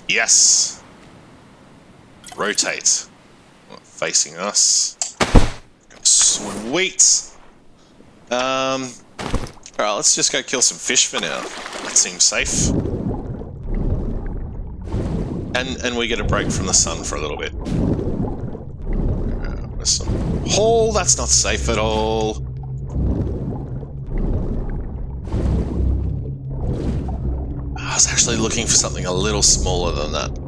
Yes. Rotate. Facing us. Sweet. Alright, let's just go kill some fish for now. That seems safe. And we get a break from the sun for a little bit. Oh, that's not safe at all. I was actually looking for something a little smaller than that.